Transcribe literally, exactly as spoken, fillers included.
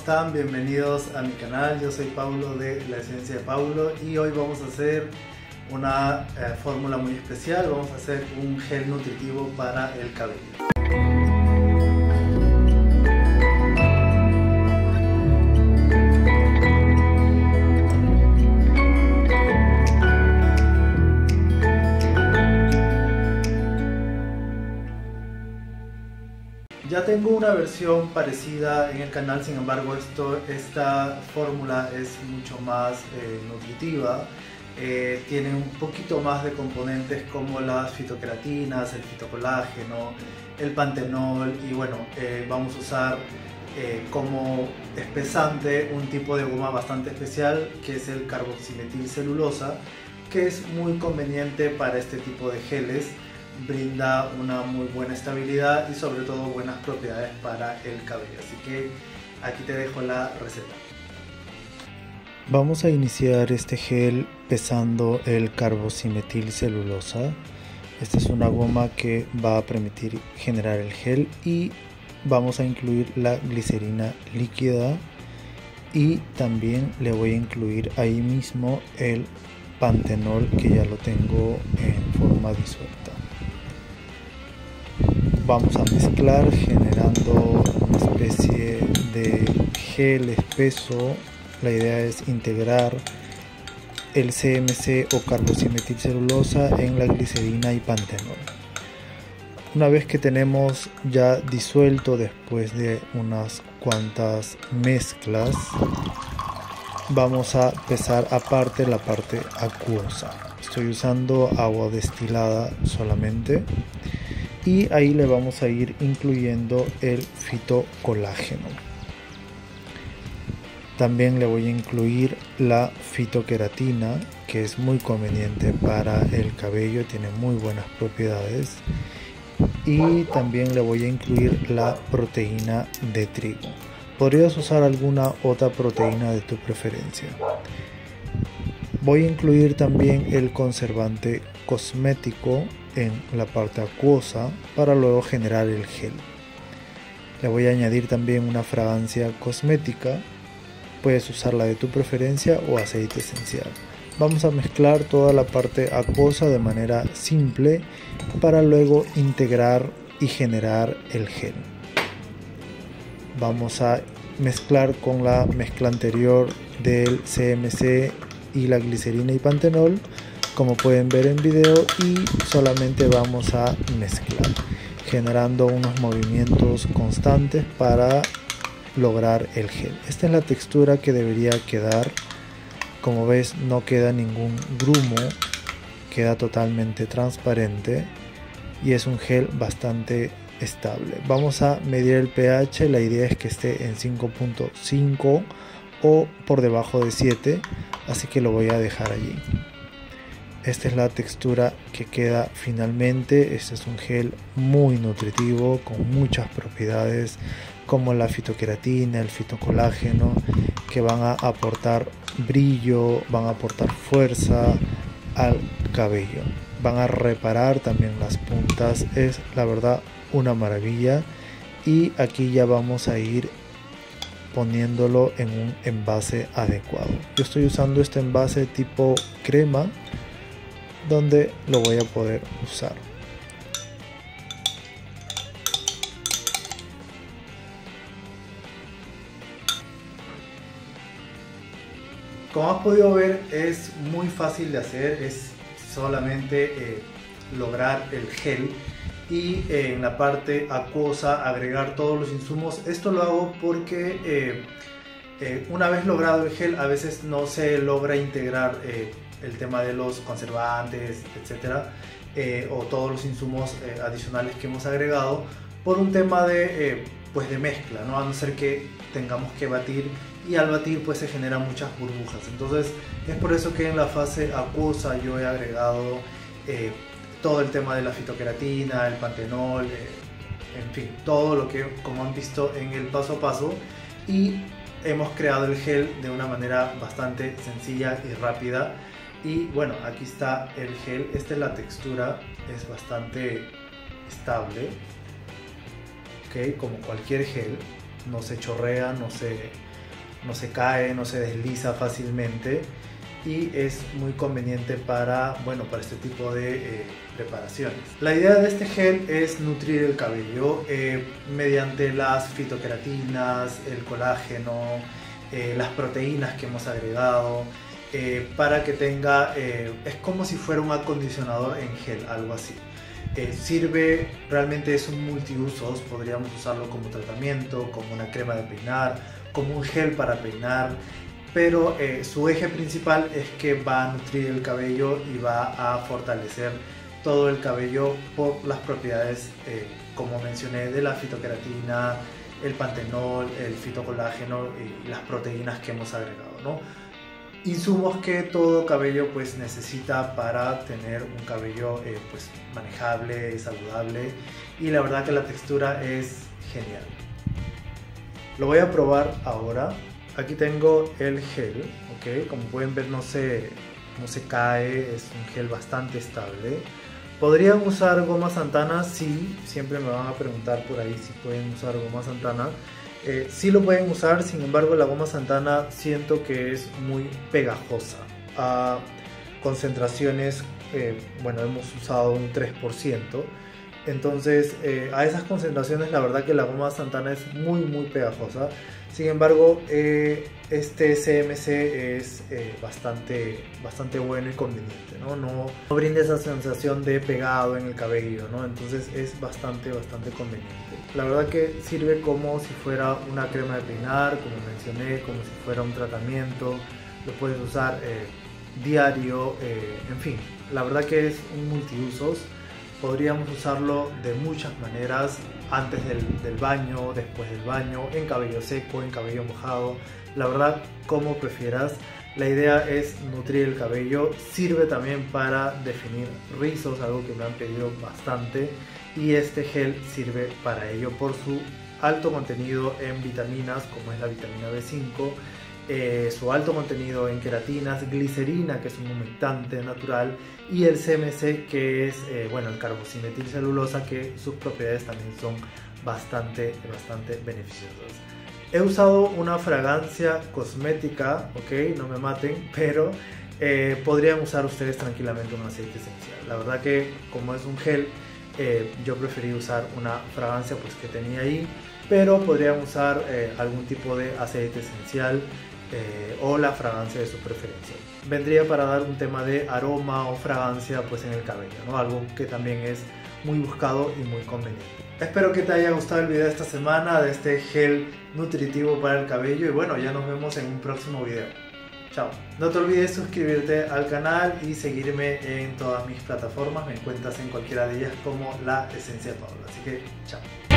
están? Bienvenidos a mi canal. Yo soy Paulo de La Esencia de Paulo y hoy vamos a hacer una eh, fórmula muy especial. Vamos a hacer un gel nutritivo para el cabello. Ya tengo una versión parecida en el canal, sin embargo esto, esta fórmula es mucho más eh, nutritiva, eh, tiene un poquito más de componentes como las fitoqueratinas, el fitocolágeno, el pantenol y bueno, eh, vamos a usar eh, como espesante un tipo de goma bastante especial que es el carboximetilcelulosa, que es muy conveniente para este tipo de geles. Brinda una muy buena estabilidad y sobre todo buenas propiedades para el cabello, así que aquí te dejo la receta. Vamos a iniciar este gel pesando el carboximetilcelulosa. Esta es una goma que va a permitir generar el gel y vamos a incluir la glicerina líquida y también le voy a incluir ahí mismo el pantenol que ya lo tengo en forma disuelta. Vamos a mezclar generando una especie de gel espeso. La idea es integrar el C M C o carboximetilcelulosa en la glicerina y pantenol. Una vez que tenemos ya disuelto después de unas cuantas mezclas, vamos a pesar aparte la parte acuosa. Estoy usando agua destilada solamente. Y ahí le vamos a ir incluyendo el fitocolágeno. También le voy a incluir la fitoqueratina, que es muy conveniente para el cabello, tiene muy buenas propiedades. Y también le voy a incluir la proteína de trigo. Podrías usar alguna otra proteína de tu preferencia. Voy a incluir también el conservante cosmético en la parte acuosa para luego generar el gel. Le voy a añadir también una fragancia cosmética, puedes usar la de tu preferencia o aceite esencial. Vamos a mezclar toda la parte acuosa de manera simple para luego integrar y generar el gel. Vamos a mezclar con la mezcla anterior del C M C y la glicerina y pantenol, como pueden ver en video, y solamente vamos a mezclar generando unos movimientos constantes para lograr el gel. Esta es la textura que debería quedar. Como ves, no queda ningún grumo, queda totalmente transparente y es un gel bastante estable. Vamos a medir el pH, la idea es que esté en cinco punto cinco o por debajo de siete, así que lo voy a dejar allí. Esta es la textura que queda finalmente. Este es un gel muy nutritivo con muchas propiedades como la fitoqueratina, el fitocolágeno, que van a aportar brillo, van a aportar fuerza al cabello, van a reparar también las puntas. Es la verdad una maravilla. Y aquí ya vamos a ir poniéndolo en un envase adecuado. Yo estoy usando este envase tipo crema, donde lo voy a poder usar. Como has podido ver, es muy fácil de hacer, es solamente eh, lograr el gel y eh, en la parte acuosa agregar todos los insumos. Esto lo hago porque eh, eh, una vez logrado el gel a veces no se logra integrar eh, el tema de los conservantes, etcétera, eh, o todos los insumos eh, adicionales que hemos agregado por un tema de, eh, pues de mezcla, ¿no? A no ser que tengamos que batir, y al batir pues se generan muchas burbujas. Entonces es por eso que en la fase acuosa yo he agregado eh, todo el tema de la fitoqueratina, el pantenol, eh, en fin, todo lo que como han visto en el paso a paso, y hemos creado el gel de una manera bastante sencilla y rápida. Y bueno, aquí está el gel. Esta es la textura, es bastante estable, ¿okay? Como cualquier gel, no se chorrea, no se no se cae, no se desliza fácilmente y es muy conveniente para, bueno, para este tipo de eh, preparaciones. La idea de este gel es nutrir el cabello eh, mediante las fitoqueratinas, el colágeno, eh, las proteínas que hemos agregado, eh, para que tenga, eh, es como si fuera un acondicionador en gel, algo así. Eh, sirve, realmente es un multiusos, podríamos usarlo como tratamiento, como una crema de peinar, como un gel para peinar, pero eh, su eje principal es que va a nutrir el cabello y va a fortalecer todo el cabello por las propiedades, eh, como mencioné, de la fitoqueratina, el pantenol, el fitocolágeno y las proteínas que hemos agregado, ¿no? Insumos que todo cabello pues necesita para tener un cabello eh, pues manejable, saludable, y la verdad que la textura es genial. Lo voy a probar ahora. Aquí tengo el gel, ¿ok? Como pueden ver no se, no se cae, es un gel bastante estable. ¿Podrían usar goma Santana? Sí, siempre me van a preguntar por ahí si pueden usar goma Santana. Eh, sí lo pueden usar, sin embargo la goma Santana siento que es muy pegajosa. A concentraciones, eh, bueno, hemos usado un tres por ciento. Entonces eh, a esas concentraciones la verdad que la goma Santana es muy muy pegajosa. Sin embargo eh, este C M C es eh, bastante, bastante bueno y conveniente, ¿no? No, no brinda esa sensación de pegado en el cabello, ¿no? Entonces es bastante bastante conveniente. La verdad que sirve como si fuera una crema de peinar, como mencioné, como si fuera un tratamiento. Lo puedes usar eh, diario, eh, en fin, la verdad que es un multiusos. Podríamos usarlo de muchas maneras, antes del, del baño, después del baño, en cabello seco, en cabello mojado, la verdad como prefieras. La idea es nutrir el cabello, sirve también para definir rizos, algo que me han pedido bastante, y este gel sirve para ello por su alto contenido en vitaminas, como es la vitamina B cinco, Eh, su alto contenido en queratinas, glicerina, que es un humectante natural, y el C M C, que es eh, bueno, el carboximetilcelulosa, que sus propiedades también son bastante, bastante beneficiosas. He usado una fragancia cosmética, ok, no me maten, pero eh, podrían usar ustedes tranquilamente un aceite esencial. La verdad que como es un gel, eh, yo preferí usar una fragancia pues que tenía ahí, pero podrían usar eh, algún tipo de aceite esencial, Eh, o la fragancia de su preferencia. Vendría para dar un tema de aroma o fragancia pues en el cabello, ¿no? Algo que también es muy buscado y muy conveniente. Espero que te haya gustado el video de esta semana de este gel nutritivo para el cabello, y bueno, ya nos vemos en un próximo video. Chao. No te olvides suscribirte al canal y seguirme en todas mis plataformas. Me encuentras en cualquiera de ellas como La Esencia Pablo. Así que chao.